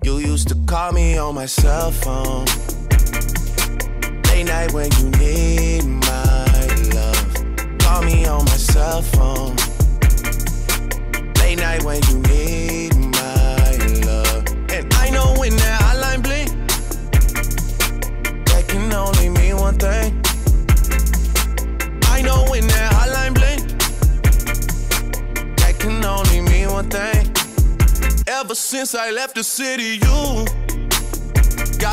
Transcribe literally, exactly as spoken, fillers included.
You used to call me on my cell phone. Late night when you need my love. Call me on my cell phone. Late night when you need my love. And I know when that hotline bling, that can only mean one thing. I know when that hotline bling, that can only mean one thing. Ever since I left the city, you